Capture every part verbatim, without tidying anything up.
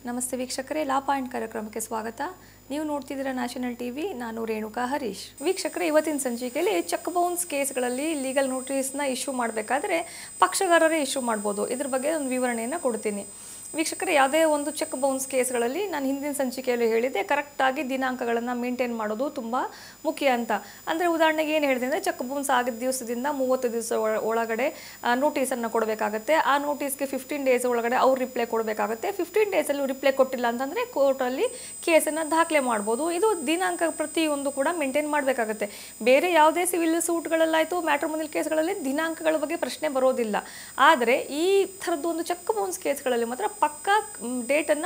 ನಮಸ್ತೆ ವೀಕ್ಷಕರೇ, ಲಾ ಪಾಯಿಂಟ್ ಕಾರ್ಯಕ್ರಮಕ್ಕೆ ಸ್ವಾಗತ. ನೀವು ನೋಡ್ತಿದ್ದೀರಾ ನ್ಯಾಷನಲ್ ಟಿವಿ. ನಾನು ರೇಣುಕಾ ಹರೀಶ್. ವೀಕ್ಷಕರೇ, ಇವತ್ತಿನ ಸಂಚಿಕೆಯಲ್ಲಿ ಚೆಕ್ ಬೌನ್ಸ್ ಕೇಸ್ಗಳಲ್ಲಿ ಲೀಗಲ್ ನೋಟಿಸ್ನ ಇಶ್ಯೂ ಮಾಡಬೇಕಾದ್ರೆ ಪಕ್ಷಗಾರರೇ ಇಶ್ಯೂ ಮಾಡ್ಬೋದು. ಇದ್ರ ಬಗ್ಗೆ ಒಂದು ವಿವರಣೆಯನ್ನು ಕೊಡ್ತೀನಿ. ವೀಕ್ಷಕರೇ, ಯಾವುದೇ ಒಂದು ಚೆಕ್ ಬೌನ್ಸ್ ಕೇಸ್ಗಳಲ್ಲಿ ನಾನು ಹಿಂದಿನ ಸಂಚಿಕೆಯಲ್ಲಿ ಹೇಳಿದೆ, ಕರೆಕ್ಟಾಗಿ ದಿನಾಂಕಗಳನ್ನು ಮೇಂಟೈನ್ ಮಾಡೋದು ತುಂಬ ಮುಖ್ಯ ಅಂತ. ಅಂದರೆ ಉದಾಹರಣೆಗೆ ಏನು ಹೇಳಿದೆ ಅಂದರೆ, ಚೆಕ್ ಬೌನ್ಸ್ ಆಗಿದ್ದ ದಿವಸದಿಂದ ಮೂವತ್ತು ದಿವಸ ಒಳಗಡೆ ನೋಟಿಸನ್ನು ಕೊಡಬೇಕಾಗತ್ತೆ. ಆ ನೋಟಿಸ್ಗೆ ಫಿಫ್ಟೀನ್ ಡೇಸ್ ಒಳಗಡೆ ಅವ್ರು ರಿಪ್ಲೈ ಕೊಡಬೇಕಾಗುತ್ತೆ. ಫಿಫ್ಟೀನ್ ಡೇಸಲ್ಲಿ ರಿಪ್ಲೈ ಕೊಟ್ಟಿಲ್ಲ ಅಂತಂದರೆ ಕೋರ್ಟಲ್ಲಿ ಕೇಸನ್ನು ದಾಖಲೆ ಮಾಡ್ಬೋದು. ಇದು ದಿನಾಂಕ ಪ್ರತಿಯೊಂದು ಕೂಡ ಮೇಂಟೈನ್ ಮಾಡಬೇಕಾಗತ್ತೆ. ಬೇರೆ ಯಾವುದೇ ಸಿವಿಲ್ ಸೂಟ್ಗಳಲ್ಲಾಯಿತು, ಮ್ಯಾಟ್ರಿಮೋನಿಯಲ್ ಕೇಸ್ಗಳಲ್ಲಿ ದಿನಾಂಕಗಳ ಬಗ್ಗೆ ಪ್ರಶ್ನೆ ಬರೋದಿಲ್ಲ. ಆದರೆ ಈ ಥರದ್ದು ಒಂದು ಚೆಕ್ ಬೌನ್ಸ್ ಕೇಸ್ಗಳಲ್ಲಿ ಮಾತ್ರ ಪಕ್ಕ ಡೇಟನ್ನು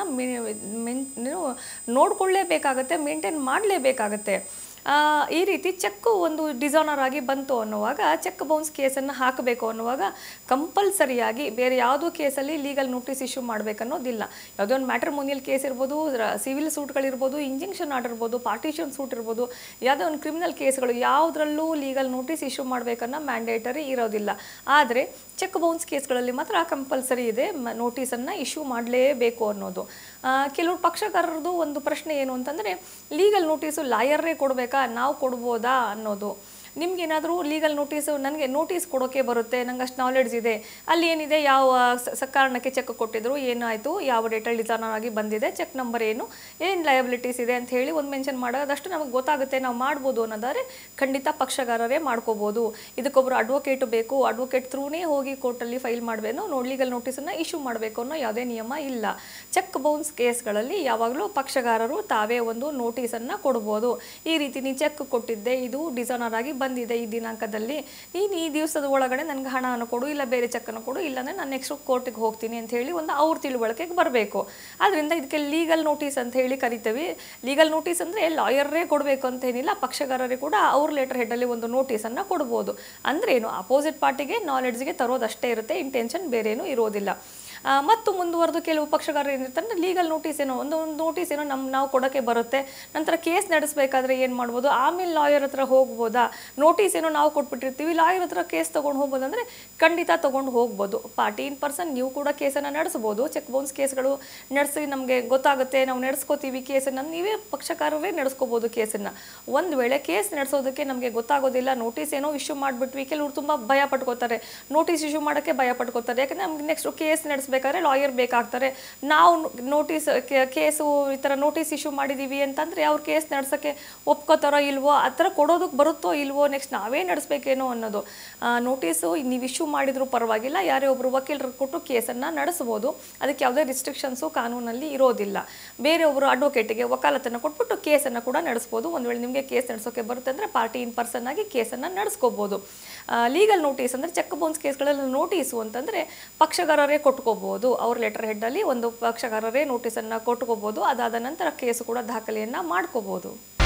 ನೋಡ್ಕೊಳ್ಳೇಬೇಕಾಗತ್ತೆ, ಮೇಂಟೈನ್ ಮಾಡಲೇಬೇಕಾಗತ್ತೆ. ಈ ರೀತಿ ಚೆಕ್ಕು ಒಂದು ಡಿಸಾನರ್ ಆಗಿ ಬಂತು ಅನ್ನುವಾಗ ಚೆಕ್ ಬೌನ್ಸ್ ಕೇಸನ್ನು ಹಾಕಬೇಕು ಅನ್ನುವಾಗ ಕಂಪಲ್ಸರಿಯಾಗಿ ಬೇರೆ ಯಾವುದೋ ಕೇಸಲ್ಲಿ ಲೀಗಲ್ ನೋಟಿಸ್ ಇಶ್ಯೂ ಮಾಡಬೇಕನ್ನೋದಿಲ್ಲ. ಯಾವುದೋ ಒಂದು ಮ್ಯಾಟ್ರಿಮೋನಿಯಲ್ ಕೇಸ್ ಇರ್ಬೋದು, ಸಿವಿಲ್ ಸೂಟ್ಗಳಿರ್ಬೋದು, ಇಂಜೆಕ್ಷನ್ ಆರ್ಡರ್ ಇರ್ಬೋದು, ಪಾರ್ಟಿಷನ್ ಸೂಟ್ ಇರ್ಬೋದು, ಯಾವುದೋ ಒಂದು ಕ್ರಿಮಿನಲ್ ಕೇಸ್ಗಳು ಯಾವುದರಲ್ಲೂ ಲೀಗಲ್ ನೋಟಿಸ್ ಇಶ್ಯೂ ಮಾಡಬೇಕನ್ನೋ ಮ್ಯಾಂಡೇಟರಿ ಇರೋದಿಲ್ಲ. ಆದರೆ ಚೆಕ್ ಬೌನ್ಸ್ ಕೇಸ್ಗಳಲ್ಲಿ ಮಾತ್ರ ಕಂಪಲ್ಸರಿ ಇದೆ, ನೋಟಿಸನ್ನು ಇಶ್ಯೂ ಮಾಡಲೇಬೇಕು ಅನ್ನೋದು. ಕೆಲವರು ಪಕ್ಷಕಾರರದು ಒಂದು ಪ್ರಶ್ನೆ ಏನು ಅಂತಂದರೆ, ಲೀಗಲ್ ನೋಟಿಸು ಲಾಯರ್ರೇ ಕೊಡಬೇಕಾ, ನಾವು ಕೊಡ್ಬೋದಾ ಅನ್ನೋದು. ನಿಮ್ಗೇನಾದರೂ ಲೀಗಲ್ ನೋಟಿಸು ನನಗೆ ನೋಟಿಸ್ ಕೊಡೋಕ್ಕೆ ಬರುತ್ತೆ, ನಂಗೆ ಅಷ್ಟು ನಾಲೆಡ್ಜ್ ಇದೆ, ಅಲ್ಲಿ ಏನಿದೆ, ಯಾವ ಸ ಕಾರಣಕ್ಕೆ ಚೆಕ್ ಕೊಟ್ಟಿದ್ರು, ಏನಾಯಿತು, ಯಾವ ಡೇಟಲ್ಲಿ ಡಿಸಾನರ್ ಆಗಿ ಬಂದಿದೆ, ಚೆಕ್ ನಂಬರ್ ಏನು, ಏನು ಲಯಬಿಲಿಟೀಸ್ ಇದೆ ಅಂತ ಹೇಳಿ ಒಂದು ಮೆನ್ಷನ್ ಮಾಡೋದಷ್ಟು ನಮಗೆ ಗೊತ್ತಾಗುತ್ತೆ, ನಾವು ಮಾಡ್ಬೋದು ಅನ್ನೋದಾದರೆ ಖಂಡಿತ ಪಕ್ಷಗಾರರೇ ಮಾಡ್ಕೋಬೋದು. ಇದಕ್ಕೊಬ್ಬರು ಅಡ್ವೊಕೇಟು ಬೇಕು, ಅಡ್ವೊಕೇಟ್ ಥ್ರೂನೇ ಹೋಗಿ ಕೋರ್ಟಲ್ಲಿ ಫೈಲ್ ಮಾಡಬೇಕು, ನೋಡಿ ಲೀಗಲ್ ನೋಟಿಸನ್ನು ಇಶ್ಯೂ ಮಾಡಬೇಕು ಅನ್ನೋ ಯಾವುದೇ ನಿಯಮ ಇಲ್ಲ. ಚೆಕ್ ಬೌನ್ಸ್ ಕೇಸ್ಗಳಲ್ಲಿ ಯಾವಾಗಲೂ ಪಕ್ಷಗಾರರು ತಾವೇ ಒಂದು ನೋಟಿಸನ್ನು ಕೊಡ್ಬೋದು. ಈ ರೀತಿ ನೀ ಚೆಕ್ ಕೊಟ್ಟಿದ್ದೆ, ಇದು ಡಿಸಾನರ್ ಆಗಿ ಬಂದಿದೆ ಈ ದಿನಾಂಕದಲ್ಲಿ, ನೀನು ಈ ದಿವಸದ ಒಳಗಡೆ ನನಗೆ ಹಣವನ್ನು ಕೊಡು, ಇಲ್ಲ ಬೇರೆ ಚೆಕ್ಕನ್ನು ಕೊಡು, ಇಲ್ಲಾಂದರೆ ನಾನು ನೆಕ್ಸ್ಟ್ ಕೋರ್ಟಿಗೆ ಹೋಗ್ತೀನಿ ಅಂತ ಹೇಳಿ ಒಂದು ಅವ್ರ ತಿಳುವಳಿಕೆಗೆ ಬರಬೇಕು. ಆದ್ದರಿಂದ ಇದಕ್ಕೆ ಲೀಗಲ್ ನೋಟಿಸ್ ಅಂತ ಹೇಳಿ ಕರಿತೀವಿ. ಲೀಗಲ್ ನೋಟಿಸ್ ಅಂದರೆ ಲಾಯರ್ರೇ ಕೊಡಬೇಕು ಅಂತ ಏನಿಲ್ಲ, ಪಕ್ಷಗಾರರೇ ಕೂಡ ಅವ್ರ ಲೆಟರ್ ಹೆಡ್ಡಲ್ಲಿ ಒಂದು ನೋಟಿಸನ್ನು ಕೊಡ್ಬೋದು. ಅಂದರೆ ಏನು, ಅಪೋಸಿಟ್ ಪಾರ್ಟಿಗೆ ನಾಲೆಡ್ಜ್ಗೆ ತರೋದಷ್ಟೇ ಇರುತ್ತೆ, ಇಂಟೆನ್ಷನ್ ಬೇರೇನೂ ಇರೋದಿಲ್ಲ. ಮತ್ತು ಮುಂದುವರೆದು ಕೆಲವು ಪಕ್ಷಗಾರರು ಏನಿರ್ತಾರೆ, ಲೀಗಲ್ ನೋಟಿಸ್ ಏನೋ ಒಂದು ಒಂದು ನೋಟಿಸ್ ಏನೋ ನಮ್ಮ ನಾವು ಕೊಡೋಕ್ಕೆ ಬರುತ್ತೆ, ನಂತರ ಕೇಸ್ ನಡೆಸಬೇಕಾದ್ರೆ ಏನು ಮಾಡ್ಬೋದು, ಆಮೇಲೆ ಲಾಯರ್ ಹತ್ರ ಹೋಗ್ಬೋದಾ, ನೋಟಿಸ್ ಏನೋ ನಾವು ಕೊಟ್ಬಿಟ್ಟಿರ್ತೀವಿ, ಲಾಯರ್ ಹತ್ರ ಕೇಸ್ ತೊಗೊಂಡು ಹೋಗ್ಬೋದು ಅಂದರೆ ಖಂಡಿತ ತೊಗೊಂಡು ಹೋಗ್ಬೋದು. ಪಾರ್ಟಿ ಇನ್ ಪರ್ಸನ್ ನೀವು ಕೂಡ ಕೇಸನ್ನು ನಡೆಸ್ಬೋದು. ಚೆಕ್ ಬೌನ್ಸ್ ಕೇಸ್ಗಳು ನಡೆಸಿ ನಮಗೆ ಗೊತ್ತಾಗುತ್ತೆ, ನಾವು ನಡೆಸ್ಕೋತೀವಿ ಕೇಸನ್ನು, ನೀವೇ ಪಕ್ಷಕಾರರೇ ನಡೆಸ್ಕೋಬೋದು ಕೇಸನ್ನು. ಒಂದು ವೇಳೆ ಕೇಸ್ ನಡೆಸೋದಕ್ಕೆ ನಮಗೆ ಗೊತ್ತಾಗೋದಿಲ್ಲ, ನೋಟಿಸ್ ಏನೋ ಇಶ್ಯೂ ಮಾಡಿಬಿಟ್ವಿ, ಕೆಲವರು ತುಂಬ ಭಯ ಪಟ್ಕೋತಾರೆ, ನೋಟಿಸ್ ಇಶ್ಯೂ ಮಾಡೋಕ್ಕೆ ಭಯ ಪಟ್ಕೋತಾರೆ. ಯಾಕಂದರೆ ನಮ್ಗೆ ನೆಕ್ಸ್ಟ್ ಕೇಸ್ ನಡೆಸಬೇಕಾದ್ರೆ ಲಾಯರ್ ಬೇಕಾಗ್ತಾರೆ. ನಾವು ನೋಟಿಸ್ ಕೇಸು ಈ ಥರ ನೋಟಿಸ್ ಇಶ್ಯೂ ಮಾಡಿದ್ದೀವಿ ಅಂತಂದರೆ ಅವ್ರು ಕೇಸ್ ನಡೆಸೋಕ್ಕೆ ಒಪ್ಕೋತಾರೋ ಇಲ್ವೋ, ಆ ಥರ ಕೊಡೋದಕ್ಕೆ ಬರುತ್ತೋ ಇಲ್ವೋ, ನೆಕ್ಸ್ಟ್ ನಾವೇ ನಡೆಸಬೇಕೇನೋ ಅನ್ನೋದು. ನೋಟಿಸು ನೀವು ಇಶ್ಯೂ ಮಾಡಿದರೂ ಪರವಾಗಿಲ್ಲ, ಯಾರೇ ಒಬ್ಬರು ವಕೀಲರು ಕೊಟ್ಟು ಕೇಸನ್ನು ನಡೆಸ್ಬೋದು. ಅದಕ್ಕೆ ಯಾವುದೇ ರಿಸ್ಟ್ರಿಕ್ಷನ್ಸು ಕಾನೂನಲ್ಲಿ ಇರೋದಿಲ್ಲ. ಬೇರೆಯೊಬ್ಬರು ಅಡ್ವೊಕೇಟಿಗೆ ವಕಾಲತನ್ನು ಕೊಟ್ಬಿಟ್ಟು ಕೇಸನ್ನು ಕೂಡ ನಡೆಸ್ಬೋದು. ಒಂದು ವೇಳೆ ನಿಮಗೆ ಕೇಸ್ ನಡೆಸೋಕ್ಕೆ ಬರುತ್ತೆ ಅಂದರೆ ಪಾರ್ಟಿ ಇನ್ ಪರ್ಸನ್ ಆಗಿ ಕೇಸನ್ನು ನಡೆಸ್ಕೋಬೋದು. ಲೀಗಲ್ ನೋಟಿಸ್ ಅಂದರೆ ಚೆಕ್ ಬೌನ್ಸ್ ಕೇಸ್ಗಳಲ್ಲಿ ನೋಟಿಸು ಅಂತಂದರೆ ಪಕ್ಷಗಾರರೇ ಕೊಟ್ಕೋಬೋದು. ಅವ್ರ ಲೆಟರ್ ಹೆಡ್ಡಲ್ಲಿ ಒಂದು ಪಕ್ಷಗಾರರೇ ನೋಟಿಸನ್ನು ಕೊಟ್ಕೋಬೋದು. ಅದಾದ ನಂತರ ಕೇಸು ಕೂಡ ದಾಖಲೆಯನ್ನು ಮಾಡ್ಕೋಬೋದು.